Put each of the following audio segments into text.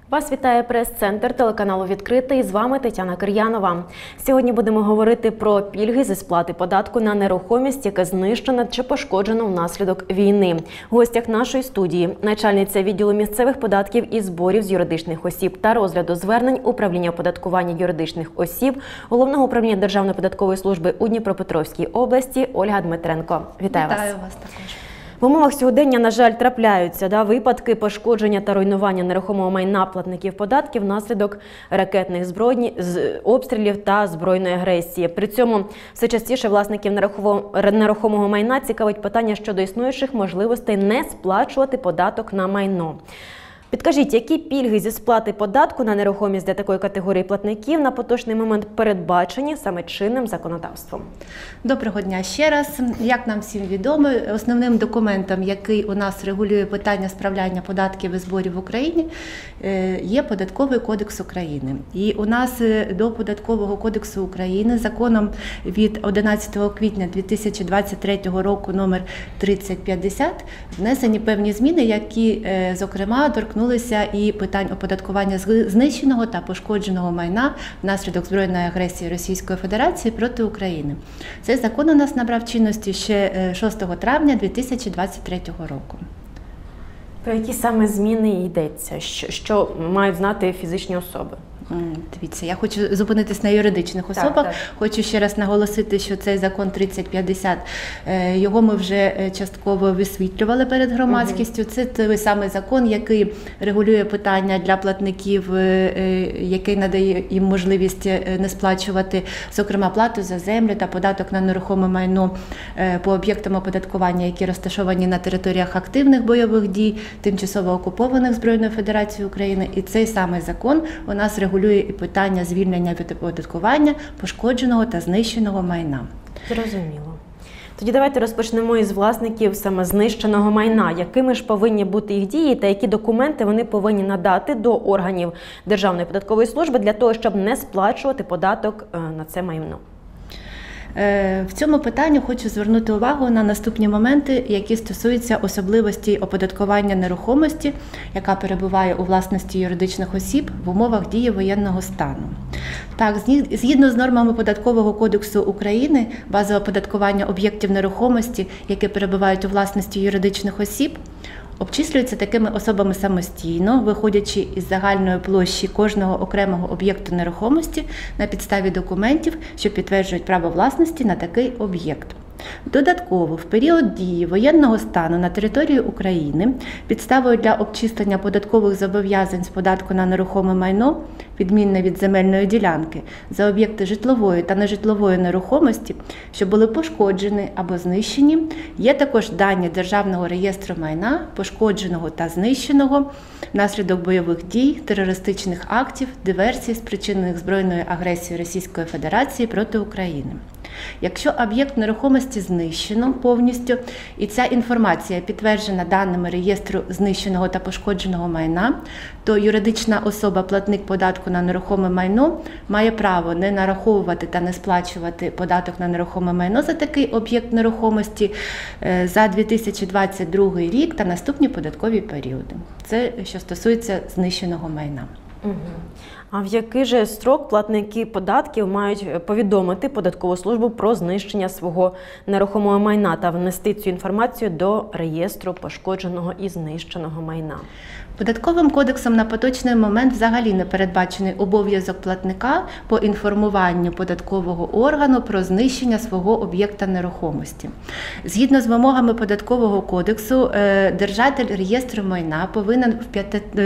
Вас вітає прес-центр телеканалу «Відкритий». З вами Тетяна Кир'янова. Сьогодні будемо говорити про пільги зі сплати податку на нерухомість, яка знищена чи пошкоджена внаслідок війни. В гостях нашої студії – начальниця відділу місцевих податків і зборів з юридичних осіб та розгляду звернень управління оподаткування юридичних осіб Головного управління Державної податкової служби у Дніпропетровській області Ольга Дмитренко. Вітаю вас. Вітаю вас також. В умовах сьогодення, на жаль, трапляються випадки пошкодження та руйнування нерухомого майна платників податків внаслідок ракетних обстрілів та збройної агресії. При цьому все частіше власників нерухомого майна цікавить питання щодо існуючих можливостей не сплачувати податок на майно. Підкажіть, які пільги зі сплати податку на нерухомість для такої категорії платників на поточний момент передбачені саме чинним законодавством? Доброго дня ще раз. Як нам всім відомо, основним документом, який у нас регулює питання справляння податків і зборів в Україні, є Податковий кодекс України. І у нас до Податкового кодексу України законом від 11 квітня 2023 року номер 3050 внесені певні зміни, які, зокрема, торкнулися і питань оподаткування знищеного та пошкодженого майна внаслідок збройної агресії Російської Федерації проти України. Цей закон у нас набрав чинності ще 6 травня 2023 року. Про які саме зміни йдеться? Що мають знати фізичні особи? Дивіться, я хочу зупинитись на юридичних особах. Так. Хочу ще раз наголосити, що цей закон 3050, його ми вже частково висвітлювали перед громадськістю. Це той самий закон, який регулює питання для платників, який надає їм можливість не сплачувати, зокрема, плату за землю та податок на нерухоме майно по об'єктам оподаткування, які розташовані на територіях активних бойових дій, тимчасово окупованих Збройною Федерацією України. І цей самий закон у нас регулює і питання звільнення від оподаткування пошкодженого та знищеного майна. Зрозуміло. Тоді давайте розпочнемо із власників саме знищеного майна. Якими ж повинні бути їх дії та які документи вони повинні надати до органів Державної податкової служби для того, щоб не сплачувати податок на це майно? В цьому питанні хочу звернути увагу на наступні моменти, які стосуються особливостей оподаткування нерухомості, яка перебуває у власності юридичних осіб в умовах дії воєнного стану. Так, згідно з нормами Податкового кодексу України, база оподаткування об'єктів нерухомості, які перебувають у власності юридичних осіб, обчислюються такими особами самостійно, виходячи із загальної площі кожного окремого об'єкту нерухомості на підставі документів, що підтверджують право власності на такий об'єкт. Додатково, в період дії воєнного стану на території України підставою для обчислення податкових зобов'язань з податку на нерухоме майно, відмінне від земельної ділянки, за об'єкти житлової та нежитлової нерухомості, що були пошкоджені або знищені, є також дані Державного реєстру майна, пошкодженого та знищеного внаслідок бойових дій, терористичних актів, диверсій, спричинених збройною агресією Російської Федерації проти України. Якщо об'єкт нерухомості знищено повністю, і ця інформація підтверджена даними реєстру знищеного та пошкодженого майна, то юридична особа, платник податку на нерухоме майно, має право не нараховувати та не сплачувати податок на нерухоме майно за такий об'єкт нерухомості за 2022 рік та наступні податкові періоди. Це що стосується знищеного майна. А в який же строк платники податків мають повідомити податкову службу про знищення свого нерухомого майна та внести цю інформацію до реєстру пошкодженого і знищеного майна? Податковим кодексом на поточний момент взагалі не передбачений обов'язок платника по інформуванню податкового органу про знищення свого об'єкта нерухомості. Згідно з вимогами Податкового кодексу, держатель реєстру майна повинен в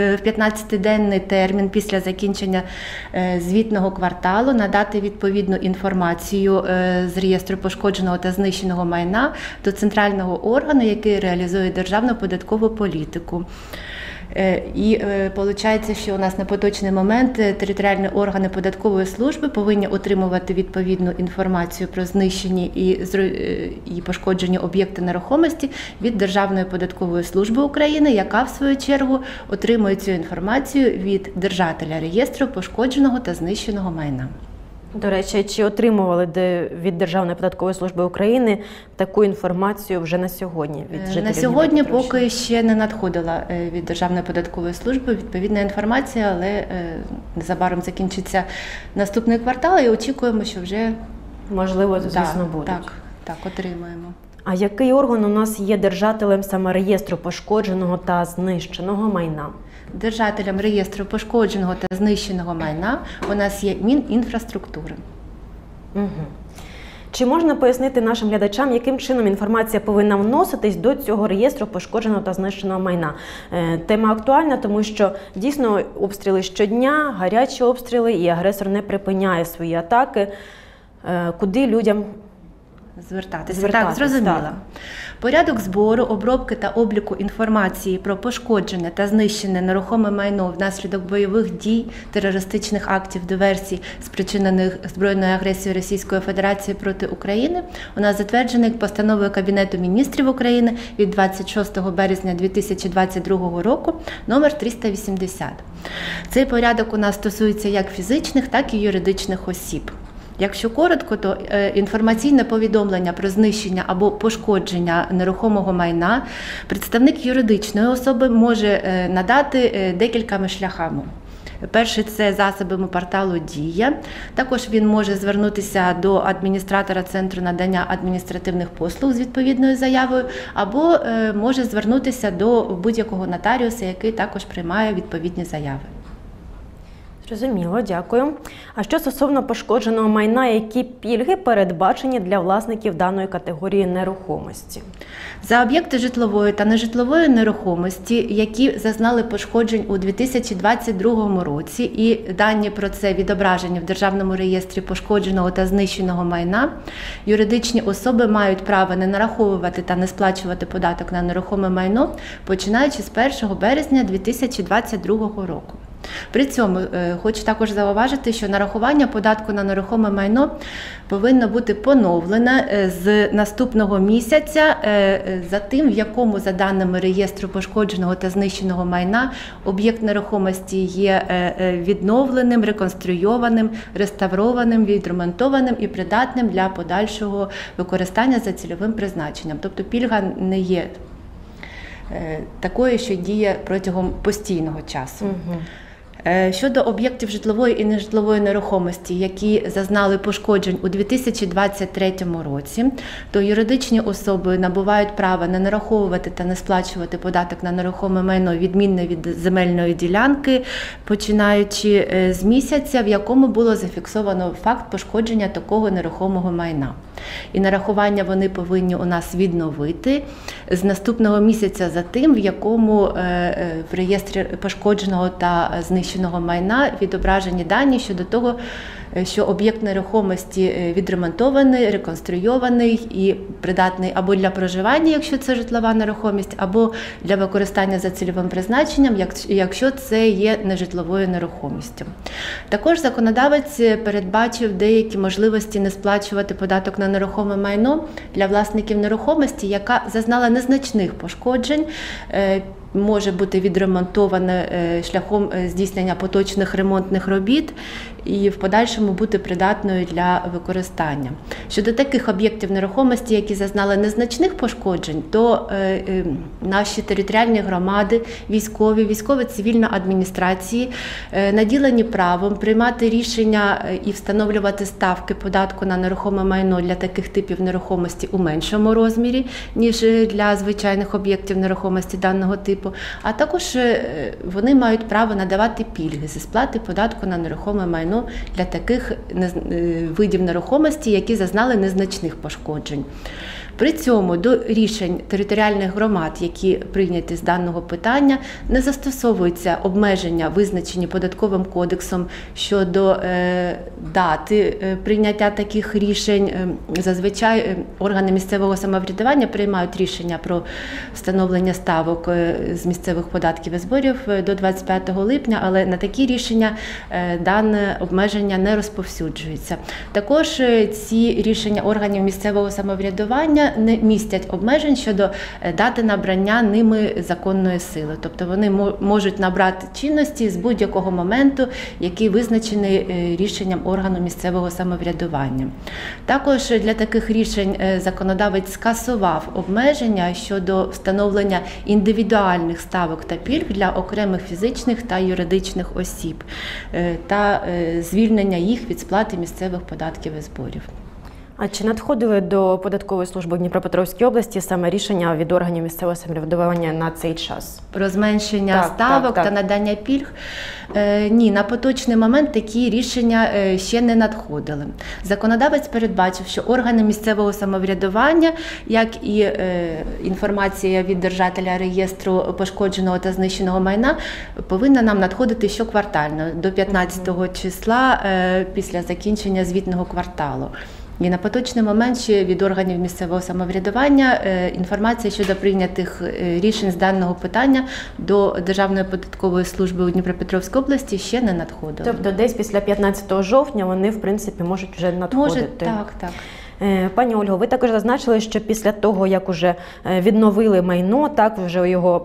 15-денний термін після закінчення звітного кварталу надати відповідну інформацію з реєстру пошкодженого та знищеного майна до центрального органу, який реалізує державну податкову політику. І виходить, що у нас на поточний момент територіальні органи податкової служби повинні отримувати відповідну інформацію про знищені і пошкоджені об'єкти нерухомості від Державної податкової служби України, яка в свою чергу отримує цю інформацію від держателя реєстру пошкодженого та знищеного майна. До речі, чи отримували від Державної податкової служби України таку інформацію вже на сьогодні від жителів? На сьогодні Дніпропетровщини? поки ще не надходила від Державної податкової служби відповідна інформація, але незабаром закінчиться наступний квартал і очікуємо, що вже Можливо, звісно, будуть. Так, отримаємо. А який орган у нас є держателем саме реєстру пошкодженого та знищеного майна? Держателем реєстру пошкодженого та знищеного майна у нас є Мінінфраструктури. Угу. Чи можна пояснити нашим глядачам, яким чином інформація повинна вноситись до цього реєстру пошкодженого та знищеного майна? Тема актуальна, тому що дійсно обстріли щодня, гарячі обстріли, і агресор не припиняє свої атаки. Куди людям звертатися? Так, зрозуміло. Так. Порядок збору, обробки та обліку інформації про пошкоджене та знищене нерухоме майно внаслідок бойових дій, терористичних актів, диверсій, спричинених збройною агресією Російської Федерації проти України, у нас затверджений постановою Кабінету міністрів України від 26 березня 2022 року номер 380. Цей порядок у нас стосується як фізичних, так і юридичних осіб. Якщо коротко, то інформаційне повідомлення про знищення або пошкодження нерухомого майна представник юридичної особи може надати декількома шляхами. Перший – це засобами порталу «Дія». Також він може звернутися до адміністратора Центру надання адміністративних послуг з відповідною заявою, або може звернутися до будь-якого нотаріуса, який також приймає відповідні заяви. Зрозуміло, дякую. А що стосовно пошкодженого майна, які пільги передбачені для власників даної категорії нерухомості? За об'єкти житлової та нежитлової нерухомості, які зазнали пошкоджень у 2022 році, і дані про це відображені в Державному реєстрі пошкодженого та знищеного майна, юридичні особи мають право не нараховувати та не сплачувати податок на нерухоме майно, починаючи з 1 березня 2022 року. При цьому хочу також зауважити, що нарахування податку на нерухоме майно повинно бути поновлене з наступного місяця за тим, в якому, за даними реєстру пошкодженого та знищеного майна, об'єкт нерухомості є відновленим, реконструйованим, реставрованим, відремонтованим і придатним для подальшого використання за цільовим призначенням. Тобто пільга не є такою, що діє протягом постійного часу. Угу. Щодо об'єктів житлової і нежитлової нерухомості, які зазнали пошкоджень у 2023 році, то юридичні особи набувають право не нараховувати та не сплачувати податок на нерухоме майно відмінне від земельної ділянки, починаючи з місяця, в якому було зафіксовано факт пошкодження такого нерухомого майна. І нарахування вони повинні у нас відновити з наступного місяця за тим, в якому в реєстрі пошкодженого та знищеного майна відображені дані щодо того, що об'єкт нерухомості відремонтований, реконструйований і придатний або для проживання, якщо це житлова нерухомість, або для використання за цільовим призначенням, якщо це є нежитловою нерухомістю. Також законодавець передбачив деякі можливості не сплачувати податок на нерухоме майно для власників нерухомості, яка зазнала незначних пошкоджень, може бути відремонтоване шляхом здійснення поточних ремонтних робіт і в подальшому бути придатною для використання. Щодо таких об'єктів нерухомості, які зазнали незначних пошкоджень, то наші територіальні громади, військові-цивільні адміністрації наділені правом приймати рішення і встановлювати ставки податку на нерухоме майно для таких типів нерухомості у меншому розмірі, ніж для звичайних об'єктів нерухомості даного типу, а також вони мають право надавати пільги зі сплати податку на нерухоме майно для таких видів нерухомості, які зазнали незначних пошкоджень. При цьому до рішень територіальних громад, які прийняті з даного питання, не застосовуються обмеження, визначені Податковим кодексом щодо дати прийняття таких рішень. Зазвичай органи місцевого самоврядування приймають рішення про встановлення ставок з місцевих податків і зборів до 25 липня, але на такі рішення дане обмеження не розповсюджується. Також ці рішення органів місцевого самоврядування не містять обмежень щодо дати набрання ними законної сили. Тобто вони можуть набрати чинності з будь-якого моменту, який визначений рішенням органу місцевого самоврядування. Також для таких рішень законодавець скасував обмеження щодо встановлення індивідуальних ставок та пільг для окремих фізичних та юридичних осіб та звільнення їх від сплати місцевих податків і зборів. А чи надходили до податкової служби в Дніпропетровській області саме рішення від органів місцевого самоврядування на цей час? Про зменшення ставок та надання пільг? Ні, на поточний момент такі рішення ще не надходили. Законодавець передбачив, що органи місцевого самоврядування, як і інформація від держателя реєстру пошкодженого та знищеного майна, повинна нам надходити щоквартально, до 15 числа після закінчення звітного кварталу. І на поточний момент ще від органів місцевого самоврядування інформація щодо прийнятих рішень з даного питання до Державної податкової служби у Дніпропетровській області ще не надходила. Тобто десь після 15 жовтня вони, в принципі, можуть вже надходити? Так. Пані Ольго, ви також зазначили, що після того, як вже відновили майно, так вже його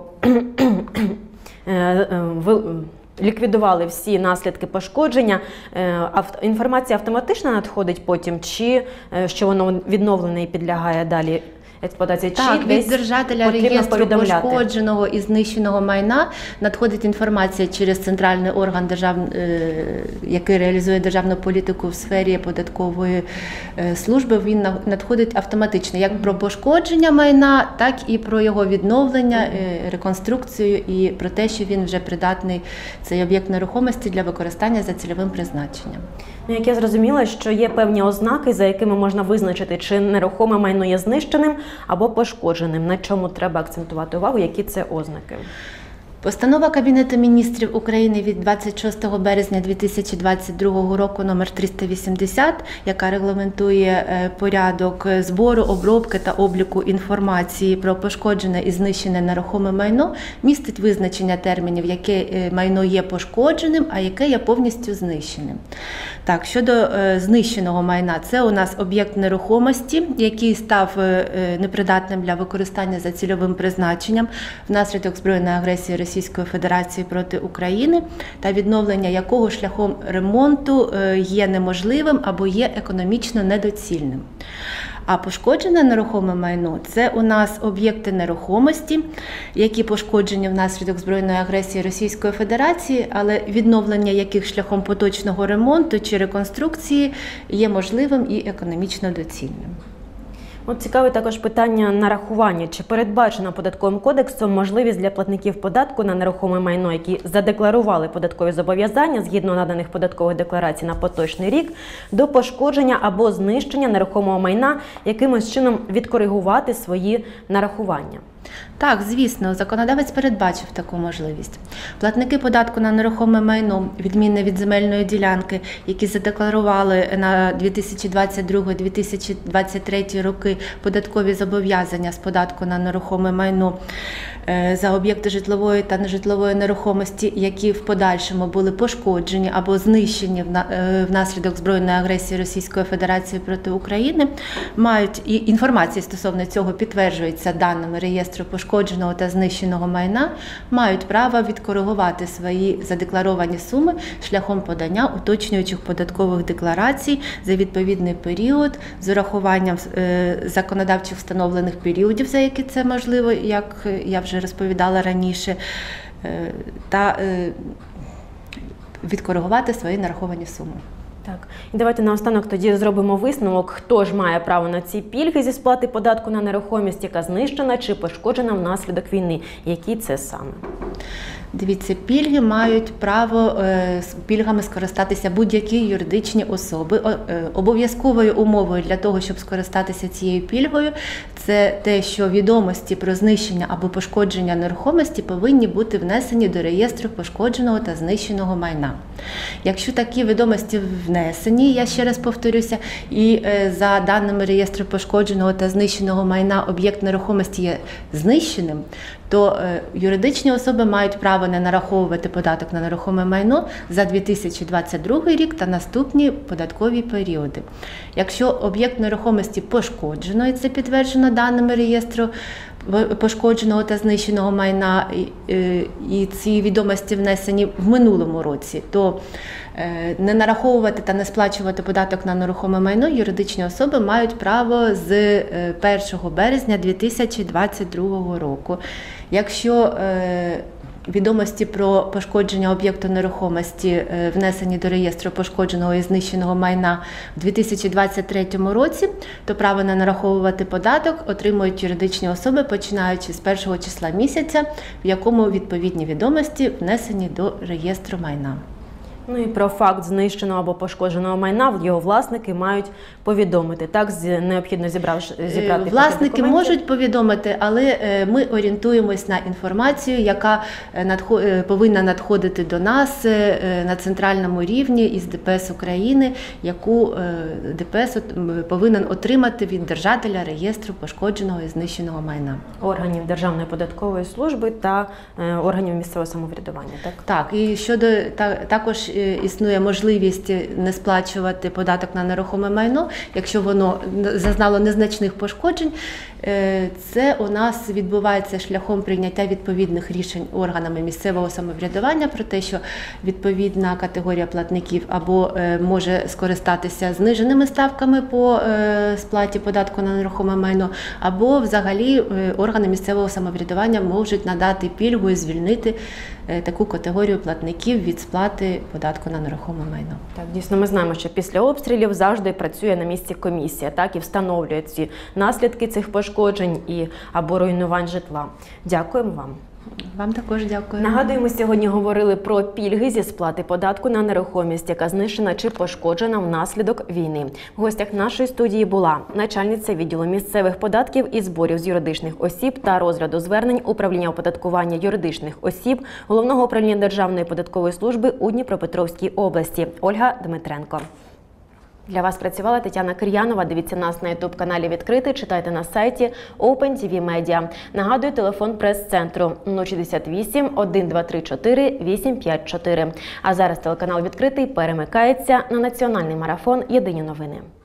ліквідували всі наслідки пошкодження, інформація автоматично надходить потім, чи що воно відновлене і підлягає далі експлуатації? Так, чи від держателя реєстру пошкодженого і знищеного майна надходить інформація через центральний орган, який реалізує державну політику в сфері податкової служби. Він надходить автоматично як про пошкодження майна, так і про його відновлення, реконструкцію і про те, що він вже придатний, цей об'єкт нерухомості, для використання за цільовим призначенням. Як я зрозуміла, що є певні ознаки, за якими можна визначити, чи нерухоме майно є знищеним або пошкодженим. На чому треба акцентувати увагу, які це ознаки? Постанова Кабінету міністрів України від 26 березня 2022 року номер 380, яка регламентує порядок збору, обробки та обліку інформації про пошкоджене і знищене нерухоме майно, містить визначення термінів, яке майно є пошкодженим, а яке є повністю знищеним. Так, щодо знищеного майна, це у нас об'єкт нерухомості, який став непридатним для використання за цільовим призначенням внаслідок збройної агресії Російської Федерації проти України, та відновлення якого шляхом ремонту є неможливим або є економічно недоцільним. А пошкоджене нерухоме майно – це у нас об'єкти нерухомості, які пошкоджені внаслідок збройної агресії Російської Федерації, але відновлення яких шляхом поточного ремонту чи реконструкції є можливим і економічно доцільним. От цікаве також питання нарахування. Чи передбачено Податковим кодексом можливість для платників податку на нерухоме майно, які задекларували податкові зобов'язання згідно наданих податкових декларацій на поточний рік, до пошкодження або знищення нерухомого майна, якимось чином відкоригувати свої нарахування? Так, звісно, законодавець передбачив таку можливість. Платники податку на нерухоме майно, відмінне від земельної ділянки, які задекларували на 2022-2023 роки податкові зобов'язання з податку на нерухоме майно за об'єкти житлової та нежитлової нерухомості, які в подальшому були пошкоджені або знищені внаслідок збройної агресії Російської Федерації проти України, мають, і інформація стосовно цього підтверджується даними реєстру пошкодженого та знищеного майна, мають право відкоригувати свої задекларовані суми шляхом подання уточнюючих податкових декларацій за відповідний період з урахуванням законодавчих встановлених періодів, за які це можливо, як я вже розповідала раніше, та відкоригувати свої нараховані суми. Так, і давайте наостанок тоді зробимо висновок, хто ж має право на ці пільги зі сплати податку на нерухомість, яка знищена чи пошкоджена внаслідок війни. Які це саме? Дивіться, пільги мають право пільгами скористатися будь-які юридичні особи. Обов'язковою умовою для того, щоб скористатися цією пільгою, це те, що відомості про знищення або пошкодження нерухомості повинні бути внесені до реєстру пошкодженого та знищеного майна. Якщо такі відомості внесені, я ще раз повторюся, і за даними реєстру пошкодженого та знищеного майна об'єкт нерухомості є знищеним, то юридичні особи мають право право не нараховувати податок на нерухоме майно за 2022 рік та наступні податкові періоди. Якщо об'єкт нерухомості пошкоджено, і це підтверджено даними реєстру пошкодженого та знищеного майна, і ці відомості внесені в минулому році, то не нараховувати та не сплачувати податок на нерухоме майно юридичні особи мають право з 1 березня 2022 року. Якщо відомості про пошкодження об'єкту нерухомості внесені до реєстру пошкодженого і знищеного майна в 2023 році, то право не нараховувати податок отримують юридичні особи, починаючи з першого числа місяця, в якому відповідні відомості внесені до реєстру майна. Ну і про факт знищеного або пошкодженого майна його власники мають повідомити. Так, необхідно зібрати власники можуть повідомити, але ми орієнтуємось на інформацію, яка повинна надходити до нас на центральному рівні із ДПС України, яку ДПС повинен отримати від держателя реєстру пошкодженого і знищеного майна. Органів Державної податкової служби та органів місцевого самоврядування, так? Так, і також існує можливість не сплачувати податок на нерухоме майно, якщо воно зазнало незначних пошкоджень. Це у нас відбувається шляхом прийняття відповідних рішень органами місцевого самоврядування про те, що відповідна категорія платників або може скористатися зниженими ставками по сплаті податку на нерухоме майно, або взагалі органи місцевого самоврядування можуть надати пільгу і звільнити таку категорію платників від сплати податку на нерухоме майно. Так, дійсно, ми знаємо, що після обстрілів завжди працює на місці комісія, так, і встановлює ці наслідки цих пошкоджень або руйнувань житла. Дякуємо вам. Вам також дякую. Нагадую, ми сьогодні говорили про пільги зі сплати податку на нерухомість, яка знищена чи пошкоджена внаслідок війни. В гостях нашої студії була начальниця відділу місцевих податків і зборів з юридичних осіб та розгляду звернень управління оподаткування юридичних осіб Головного управління Державної податкової служби у Дніпропетровській області Ольга Дмитренко. Для вас працювала Тетяна Кир'янова. Дивіться нас на YouTube-каналі «Відкритий», читайте на сайті OpenTV Media. Нагадую, телефон прес-центру 068 1234 854. А зараз телеканал «Відкритий» перемикається на національний марафон «Єдині новини».